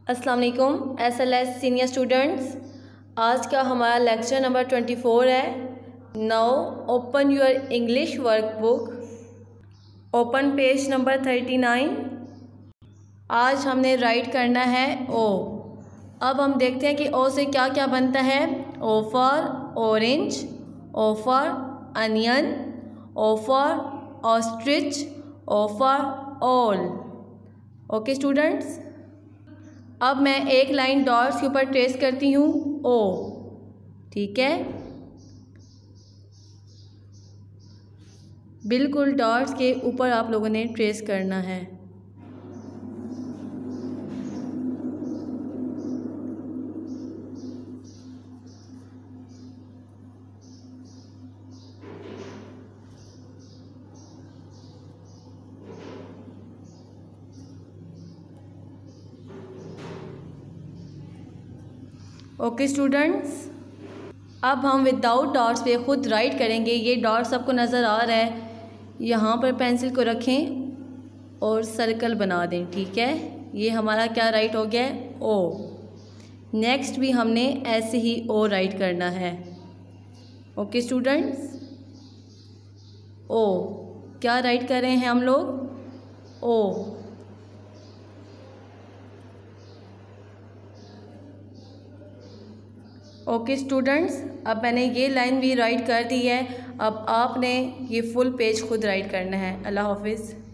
अस्सलाम वालेकुम SLS senior students. आज का हमारा लेक्चर नंबर 24 है। Now open your English workbook, open page number 39। आज हमने राइट करना है ओ। अब हम देखते हैं कि ओ से क्या क्या बनता है। O for orange, O for onion, O for ostrich, O for all. Okay students, अब मैं एक लाइन डॉट्स के ऊपर ट्रेस करती हूँ ओ। ठीक है, बिल्कुल डॉट्स के ऊपर आप लोगों ने ट्रेस करना है। ओके स्टूडेंट्स, अब हम विदाउट डॉट्स पे खुद राइट करेंगे। ये डॉट सबको नज़र आ रहा है, यहाँ पर पेंसिल को रखें और सर्कल बना दें। ठीक है, ये हमारा क्या राइट हो गया ओ। नेक्स्ट भी हमने ऐसे ही ओ राइट करना है। ओके स्टूडेंट्स, ओ क्या राइट कर रहे हैं हम लोग ओ। ओके स्टूडेंट्स, अब मैंने ये लाइन भी राइट कर दी है। अब आपने ये फुल पेज खुद राइट करना है। अल्लाह हाफिज़।